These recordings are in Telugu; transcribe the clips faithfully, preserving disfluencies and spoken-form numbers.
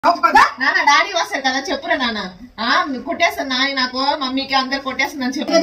నాన్న డాడీ వస్తారు కదా చెప్పురా నాన్న కొట్టేస్తాను నాని నాకు మమ్మీకి అందరు కొట్టేస్తుందని చెప్పు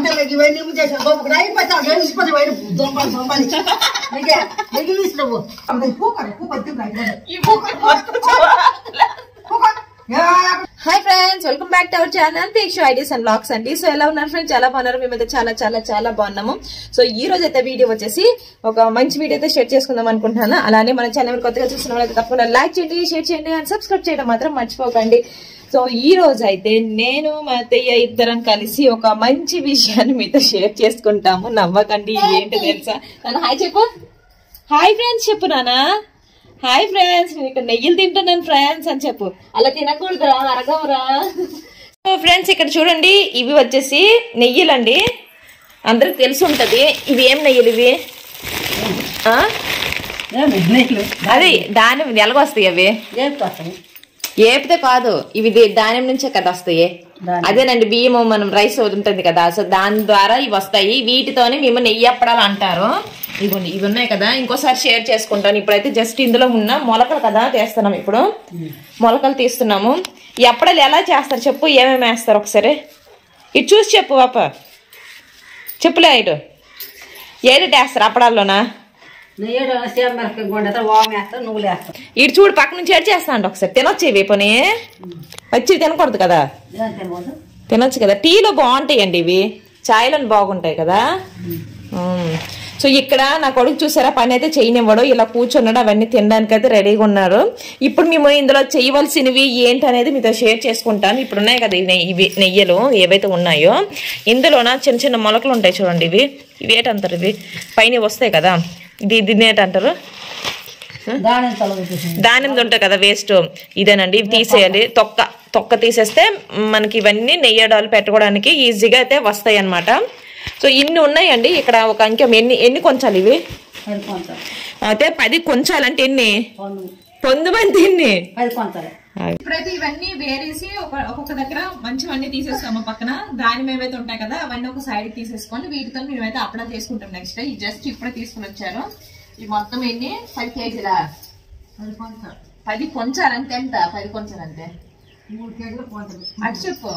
hi friends welcome back to our channel Teeksha ideas and blogs అండి. సో ఎలా ఉన్నారు ఫ్రెండ్స్? చాలా బాగున్నారు. మేమైతే చాలా చాలా చాలా బాగున్నాము. సో ఈ రోజు అయితే వీడియో వచ్చేసి ఒక మంచి వీడియో అయితే షేర్ చేసుకుందాం అనుకుంటున్నాను. అలానే మన ఛానల్ కొత్తగా చూసిన వాళ్ళైతే తప్పకుండా లైక్ చేయండి, షేర్ చేయండి అండ్ సబ్స్క్రైబ్ చేయడం మాత్రం మర్చిపోకండి. సో ఈ రోజు అయితే నేను మా అత్తయ్య ఇద్దరం కలిసి ఒక మంచి విషయాన్ని మీతో షేర్ చేసుకుంటాము. నవ్వకండి, ఏంటి తెలుసా? హాయ్ చెప్పు. హాయ్ ఫ్రెండ్స్ చెప్పు నానా. హాయ్ ఫ్రెండ్స్, నేను ఇక్కడ నెయ్యిలు తింటున్నాను ఫ్రెండ్స్ అని చెప్పు. అలా తినకూడదురా, అరగవరా. సో ఫ్రెండ్స్ ఇక్కడ చూడండి, ఇవి వచ్చేసి నెయ్యిలండి. అందరికి తెలిసి ఉంటది ఇవి ఏం నెయ్యిలు ఇవి. అది దాని ఎలాగొస్తాయి అవి? ఏపితే కాదు, ఇవి ధాన్యం నుంచే కదా వస్తాయి. అదేనండి బియ్యము మనం రైస్ ఉంటుంది కదా, సో దాని ద్వారా ఇవి వస్తాయి. వీటితోనే మేము నెయ్యి అప్పడాలు అంటారు. ఇవ్వండి, ఇవి ఉన్నాయి కదా, ఇంకోసారి షేర్ చేసుకుంటాను. ఇప్పుడైతే జస్ట్ ఇందులో ఉన్న మొలకలు కదా తీస్తున్నాం. ఇప్పుడు మొలకలు తీస్తున్నాము. ఈ అప్పడాలు ఎలా చేస్తారు చెప్పు, ఏమేమి వేస్తారు ఒకసారి ఇటు చూసి చెప్పు పాప. చెప్పులే ఇటు ఏది వేస్తారు అప్పడాల్లోనా? ఇటు చూడు పక్క నుంచి ఏడు చేస్తా అండి. ఒకసారి తినొచ్చు ఇవి. పని పచ్చి తినకూడదు కదా, తినొచ్చు కదా. టీలో బాగుంటాయండి ఇవి, చాయ్లో బాగుంటాయి కదా. సో ఇక్కడ నా కొడుకు చూసారా, పని అయితే చేయనివ్వడు, ఇలా కూర్చున్నాడు. అవన్నీ తినడానికి అయితే రెడీగా ఉన్నారు. ఇప్పుడు మేము ఇందులో చేయవలసినవి ఏంటి అనేది మీతో షేర్ చేసుకుంటాను. ఇప్పుడు ఉన్నాయి కదా ఇవి నెయ్యలు ఏవైతే ఉన్నాయో, ఇందులోన చిన్న చిన్న మొలకలు ఉంటాయి చూడండి. ఇవి ఇవి ఏంటంటారు? ఇవి పైన వస్తాయి కదా, ఇది దీన్ని ఏంటంటారు? దానిమ్మ ఉంటాయి కదా వేస్ట్, ఇదేనండి. ఇవి తీసేయాలి. తొక్క తొక్క తీసేస్తే మనకి ఇవన్నీ నెయ్యడాలు పెట్టుకోవడానికి ఈజీగా అయితే వస్తాయి అన్నమాట. సో ఇన్ని ఉన్నాయండి ఇక్కడ. ఒక అంకెం ఎన్ని ఎన్ని కొంచాలి ఇవి? అయితే పది కొంచాలంటే ఎన్ని? పొందు మంది ఎన్ని? ఇప్పుడైతే ఇవన్నీ వేరేసి ఒక ఒక్కొక్క దగ్గర మంచివన్నీ తీసేస్తాము. పక్కన దాని ఏవైతే ఉంటాయి కదా అవన్నీ ఒక సైడ్ తీసేసుకొని వీటితో మేమైతే అప్లై చేసుకుంటాం. నెక్స్ట్ ఈ జస్ట్ ఇప్పుడే తీసుకుని వచ్చారు. ఈ మొత్తం ఎన్ని? పది కేజీలా? పది కొంచాలంటే ఎంత? పది కొంచాలంటే మూడు కేజీలు అటు చెప్పు.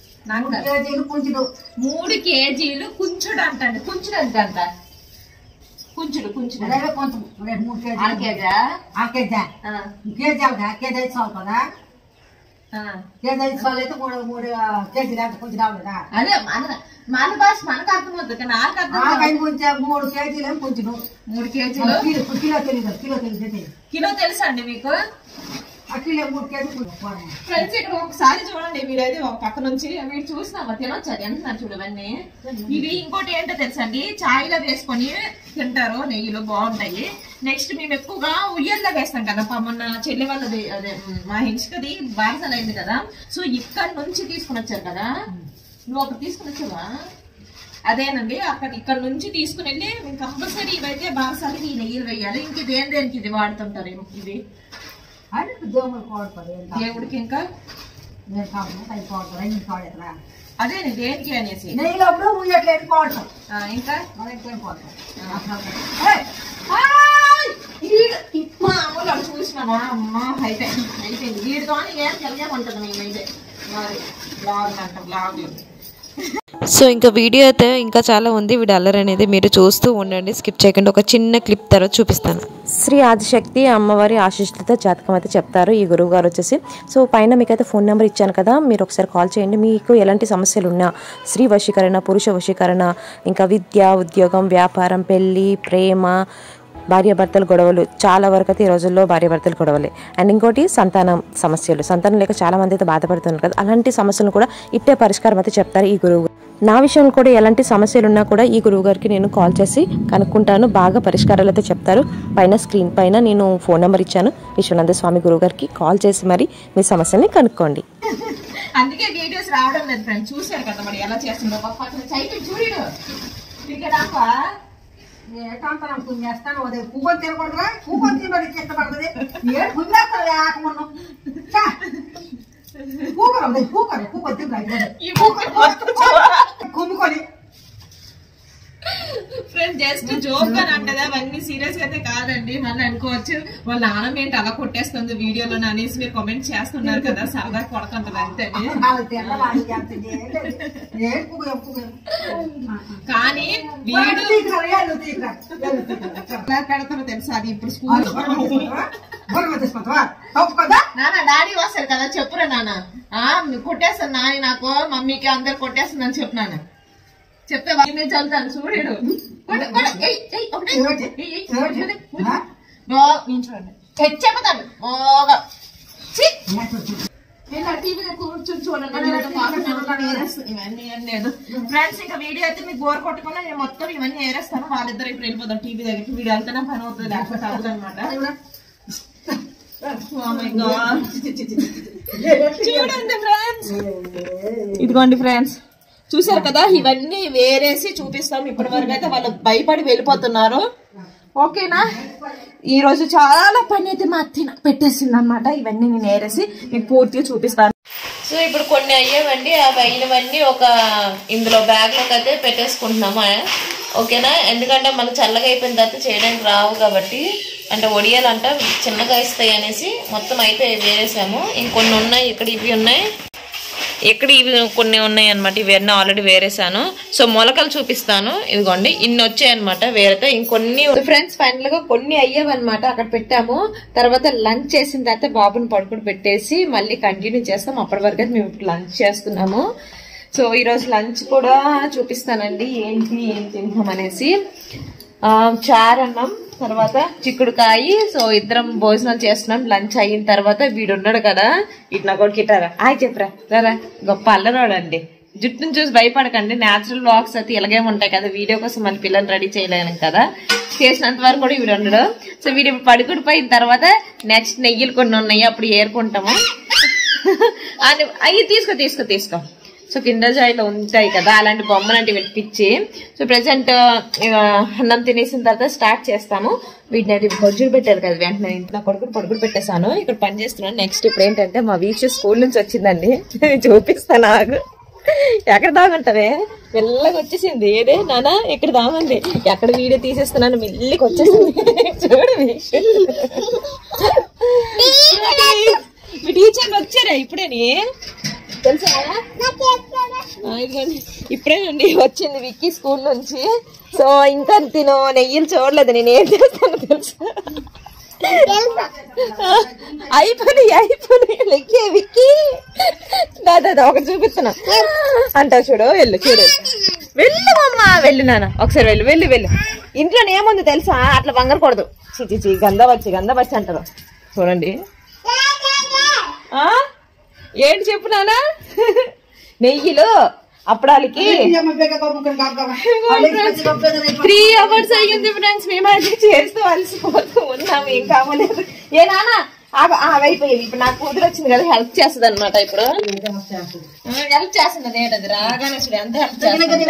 మూడు కేజీలు కుంచుడు అంటండి. కుంచుడు అంట అంట కుంచుడు కుంచుడు కేజా కేజీ కేజీ ఐదు సార్లు కదా. కేజీ ఐదు సార్లు అయితే మూడు మూడు కేజీలు కొంచెం రావుదా? అదే మన మన భాష మనకు అర్థమవుతుంది. నాకు అర్థం కొంచెం మూడు కేజీలు కొంచెం మూడు కేజీలు కిలో తెలీదు. కిలో తెలియదు. కిలో తెలుసా అండి మీకు? ఫ్రెండ్స్ ఇక్కడ ఒకసారి చూడండి, మీరైతే ఒక పక్క నుంచి మీరు చూసినామా తినొచ్చు. అది ఎంత చూడవన్నీ. ఇవి ఇంకోటి ఏంటో తెలుసా అండి, చాయ్లో వేసుకొని తింటారు. నెయ్యిలో బాగుంటాయి. నెక్స్ట్ మేము ఎక్కువగా ఉయ్యల్లో వేస్తాం కదా. మొన్న చెల్లి వాళ్ళది అదే మా హించుకది బారసాలు అయింది కదా, సో ఇక్కడ నుంచి తీసుకుని వచ్చారు కదా. నువ్వు ఒకటి తీసుకుని వచ్చావా? అదేనండి, అక్కడ ఇక్కడ నుంచి తీసుకుని వెళ్ళి మేము కంపల్సరీ ఇవైతే బారసాలకి ఈ నెయ్యిలు వేయాలి. ఇంక ఇది ఏం దేనికి ఇది వాడుతుంటారు ఇది దేవుడికి. ఇంకా అదే దేనికి అనేసి ఇంకా చూసినామా అమ్మా అయిపోయింది అయిపోయింది. వీడితో ఏం తెలియమంటుంది మేమైతే బ్లాగ్ అంట బ్లాగ్. సో ఇంకా వీడియో అయితే ఇంకా చాలా ఉంది. వీడియో అల్లరి అనేది మీరు చూస్తూ ఉండండి, స్కిప్ చేయకండి. ఒక చిన్న క్లిప్ తర్వాత చూపిస్తాను. శ్రీ ఆదిశక్తి అమ్మవారి ఆశీస్సులతో జాతకం అయితే చెప్తారు ఈ గురువు గారు వచ్చేసి. సో పైన మీకైతే ఫోన్ నెంబర్ ఇచ్చాను కదా, మీరు ఒకసారి కాల్ చేయండి. మీకు ఎలాంటి సమస్యలు ఉన్నా, స్త్రీ వశీకరణ, పురుష వశీకరణ, ఇంకా విద్య, ఉద్యోగం, వ్యాపారం, పెళ్ళి, ప్రేమ, భార్యాభర్తల గొడవలు, చాలా వరకు అయితే ఈ రోజుల్లో భార్యాభర్తల గొడవలే. అండ్ ఇంకోటి సంతానం సమస్యలు, సంతానం లేక చాలా మంది అయితే బాధపడుతున్నారు కదా, అలాంటి సమస్యలను కూడా ఇట్టే పరిష్కారం అయితే చెప్తారు ఈ గురువు. నా విషయంలో కూడా ఎలాంటి సమస్యలు ఉన్నా కూడా ఈ గురువు గారికి నేను కాల్ చేసి కనుక్కుంటాను. బాగా పరిష్కారాలు అయితే చెప్తారు. పైన స్క్రీన్ పైన నేను ఫోన్ నెంబర్ ఇచ్చాను. విశ్వనాథ స్వామి గురువు గారికి కాల్ చేసి మరి మీ సమస్యల్ని కనుక్కోండి. అందుకే వీడియోస్ రావడం లేదు ఫ్రెండ్స్. చూసారు కదా మరి ఎలా చేస్తుందో. చేస్తాను అదే పువ్వుని తినకూడదురా, పువ్వుని తినబడి ఇష్టపడుతుంది. ఏ పువ్వులు ఆకమన్నా కుమ్ముకొని ఫ్రెండ్స్ జస్ట్ జోక్ గా ఉంటది. అవన్నీ సీరియస్ గా అయితే కాదండి. మళ్ళీ అనుకోవచ్చు వాళ్ళ నాన్న ఏంటి అలా కొట్టేస్తుంది వీడియోలో అనేసి మీరు కామెంట్ చేస్తున్నారు కదా, సరదా కొడుతుంటది అంతే. కానీ వీడు పెడతాను తెలుసా, అది ఇప్పుడు స్కూల్ నాన్న డాడీ వస్తారు కదా చెప్పురా నాన్న, కొట్టేస్తాను నాని నాకు మమ్మీకి అందరు కొట్టేస్తుందని చెప్పు నాన్న. చెప్తే నేను చదువుతాను చూడు. చెప్పుతాను బాగా కూర్చొని చూడండి. ఫ్రెండ్స్ ఇంకా వీడియో అయితే మీకు బోర్ కొట్టకుండా నేను మొత్తం ఇవన్నీ ఏరేస్తాను. వాళ్ళిద్దరు ఇప్పుడు వెళ్ళిపోతాం టీవీ దగ్గరికి. వీడియో వెళ్తేనే పని అవుతుంది, లేకపోతే అవ్వదు అనమాట. చూడండి ఫ్రెండ్స్, ఇదిగోండి ఫ్రెండ్స్ చూసారు కదా, ఇవన్నీ వేరేసి చూపిస్తాం. ఇప్పటి వరకు అయితే వాళ్ళు భయపడి వెళ్ళిపోతున్నారు. ఓకేనా, ఈ రోజు చాలా పని అయితే మా అత్త పెట్టేసింది అనమాట. ఇవన్నీ నేను వేరేసి మీకు పూర్తిగా చూపిస్తాను. సో ఇప్పుడు కొన్ని అయ్యేవండి, అవి అయినవన్నీ ఒక ఇందులో బ్యాగ్ లోకి అయితే పెట్టేసుకుంటున్నాము. ఓకేనా, ఎందుకంటే మనకు చల్లగా అయిపోయిన తర్వాత చేయడానికి రావు కాబట్టి, అంటే ఒడియాలంట చిన్నగా ఇస్తాయి అనేసి మొత్తం అయితే వేరేసాము. ఇంకొన్ని ఉన్నాయి, ఇక్కడ ఇవి ఉన్నాయి, ఇక్కడ ఇవి కొన్ని ఉన్నాయి అనమాట. ఇవన్నీ ఆల్రెడీ వేరేసాను. సో మొలకలు చూపిస్తాను. ఇదిగోండి ఇన్ని వచ్చాయి అనమాట వేరైతే. ఇంకొన్ని ఫ్రెండ్స్ ఫైనల్ గా కొన్ని అయ్యావన్నమాట, అక్కడ పెట్టాము. తర్వాత లంచ్ చేసిన తర్వాత బాబుని పడుకుని పెట్టేసి మళ్ళీ కంటిన్యూ చేస్తాం. అప్పటి వరకు అయితే మేము ఇప్పుడు లంచ్ చేస్తున్నాము. సో ఈరోజు లంచ్ కూడా చూపిస్తానండి, ఏంటి ఏం తింటాం అనేసి. చారు అన్నం, తర్వాత చిక్కుడుకాయ. సో ఇద్దరం భోజనాలు చేస్తున్నాం. లంచ్ అయిన తర్వాత వీడు ఉన్నాడు కదా, ఇటు నా కొడుకు ఇట్టారా ఆయ్ చెప్పరా రారా, గొప్ప అల్లరాడు అండి. జుట్టును చూసి భయపడకండి, న్యాచురల్ వాక్స్ అయితే ఇలాగే ఉంటాయి కదా. వీడియో కోసం మన పిల్లల్ని రెడీ చేయలేను కదా, చేసినంత వరకు కూడా వీడు ఉండడు. సో వీడు ఇప్పుడు పడుకుడిపోయిన తర్వాత నెక్స్ట్ నెయ్యిలు కొన్ని ఉన్నాయి, అప్పుడు ఏరుకుంటాము. అవి తీసుకో తీసుకో తీసుకో సో కిండర్ జాయ్లో ఉంటాయి కదా అలాంటి బొమ్మలాంటివి పెట్టించి. సో ప్రెసెంట్ అన్నం తినేసిన తర్వాత స్టార్ట్ చేస్తాము. వీటిని అయితే బొజ్జులు పెట్టారు కదా, వెంటనే నా కొడుకుని పడుకుని పెట్టేశాను. ఇక్కడ పని చేస్తున్నాను. నెక్స్ట్ ఇప్పుడు ఏంటంటే మా వీక్ష స్కూల్ నుంచి వచ్చిందండి, చూపిస్తాను నాకు. ఎక్కడ దాగుంటావే, మెల్లగా వచ్చేసింది. ఏదే నానా ఎక్కడ దామంది, ఎక్కడ వీడియో తీసేస్తున్నాను, మెల్లికి వచ్చేసింది. చూడు మీ టీచర్లు వచ్చారా ఇప్పుడేని తెలుసా? ఇప్పుడేనండి వచ్చింది విక్కీ స్కూల్ నుంచి. సో ఇంకా తిను నెయ్యిలు చూడలేదు, నేను ఏం చేస్తాను తెలుసా? అయిపోయి అయిపోయి లెక్కే విక్కీ దాదా ఒకటి చూపిస్తున్నా అంటావు చూడు. వెళ్ళు చూడు, వెళ్ళు అమ్మ, వెళ్ళు నాన్న ఒకసారి వెళ్ళు వెళ్ళు వెళ్ళు. ఇంట్లో ఏముంది తెలుసా, అట్లా వంగరకూడదు. చిచి చి గంధ వచ్చి గంధ వచ్చి అంటారు. చూడండి ఏంటి చెప్పు నాన్న, నెయ్యిలో అప్పడాలకి త్రీ అవర్స్ అయ్యింది ఫ్రెండ్స్. మేము అది చేస్తూ అలసిపోతూ ఉన్నాము, ఏం కావలేదు. ఏ నాన్న అయిపోయింది. ఇప్పుడు నాకు కూతురు వచ్చింది కదా, హెల్ప్ చేస్తుంది అనమాట. ఇప్పుడు హెల్ప్ చేస్తున్నది ఏంటది రాగానే చూడు ఎంత హెల్ప్ చేస్తుంది.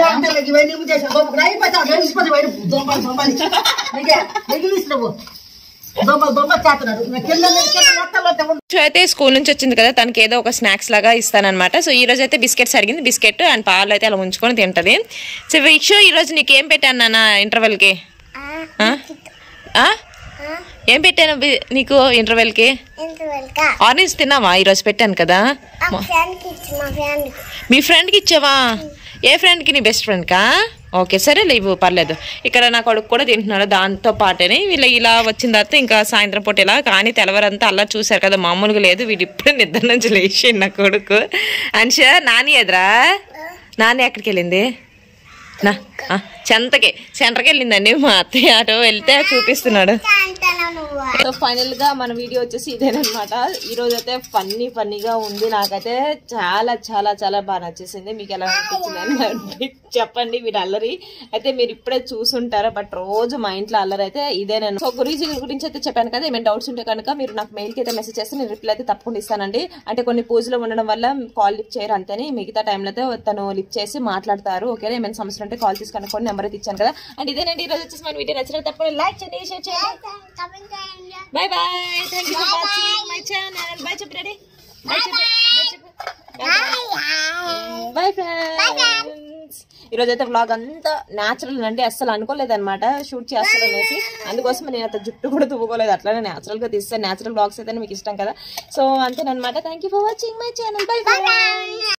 అయితే స్కూల్ నుంచి వచ్చింది కదా, తనకి ఏదో ఒక స్నాక్స్ లాగా ఇస్తానమాట. సో ఈ రోజు అయితే బిస్కెట్స్ అడిగింది, బిస్కెట్ అండ్ పాలు అయితే అలా ఉంచుకొని తింటది. సో వీక్ష ఈ రోజు నీకేం పెట్టాను నాన్న ఇంటర్వెల్ కి? ఏం పెట్టాను నీకు ఇంటర్వెల్ కి? ఆరెంజ్ తిన్నావా? ఈ రోజు పెట్టాను కదా. మీ ఫ్రెండ్ కి ఇచ్చావా? ఏ ఫ్రెండ్ కి? నీ బెస్ట్ ఫ్రెండ్ కా? ఓకే సరే లేవు పర్లేదు. ఇక్కడ నా కొడుకు కూడా తింటున్నాడు దాంతో పాటనే. వీళ్ళ ఇలా వచ్చిన తర్వాత ఇంకా సాయంత్రం పూట ఇలా కానీ తెల్లవారంతా అలా చూసారు కదా, మామూలుగా లేదు. వీడు ఇప్పుడు నిద్ర నుంచి లేచి నా కొడుకు. అన్ష నాని ఎదురా, నాని ఎక్కడికి వెళ్ళింది? నా చెంతకి సెంటర్కి వెళ్ళిందండి మా అత్తయ్య. అటు వెళ్తే చూపిస్తున్నాడు. సో ఫైనల్ గా మన వీడియో వచ్చేసి ఇదేనమాట. ఈ రోజు అయితే ఫన్నీ ఫన్నీగా ఉంది. నాకైతే చాలా చాలా చాలా బాగా నచ్చేసింది. మీకు ఎలా అనిపించింది చెప్పండి. వీడు అల్లరి అయితే మీరు ఇప్పుడే చూసుంటారా, బట్ రోజు మా ఇంట్లో అల్లరి అయితే ఇదేనండి. సో గురించి గురించి అయితే చెప్పాను కదా, ఏమైనా డౌట్స్ ఉంటే కనుక మీరు నాకు మెయిల్ కి అయితే మెసేజ్ చేస్తే నేను రిప్లై అయితే తప్పకుండా ఇస్తానండి. అంటే కొన్ని పూజలో ఉండడం వల్ల కాల్ లిఫ్ట్ చేయరు అంతేని, మిగతా టైంలో అయితే తను లిఫ్ట్ చేసి మాట్లాడతారు. ఓకే, ఏమైనా సమస్యలు ఉంటే కాల్ చేసి కనుక్కోండి, నెంబర్ అయితే ఇచ్చాను కదా. అండ్ ఇదేనండి ఈ రోజు వచ్చేసి మన వీడియో నచ్చిన తప్పకుండా లైక్ చేయండి, షేర్ చేయండి. Bye bye. Thank you for watching my channel. Bye చెప్పు డాడీ. Bye చెప్పు. Bye చెప్పు. Bye friends. ఈ రోజు అయితే వ్లాగ్ అంతా న్యాచురల్ అండి, అస్సలు అనుకోలేదన్నమాట షూట్ చేస్తారనేసి. అందుకోసం నేను అంత జుట్టు కూడా తువ్వుకోలేదు, అట్లానే న్యాచురల్ గా తీస్తాను. న్యాచురల్ వ్లాగ్స్ అయితే మీకు ఇష్టం కదా. సో అంతేనమాట. Thank you for watching my channel. Bye by.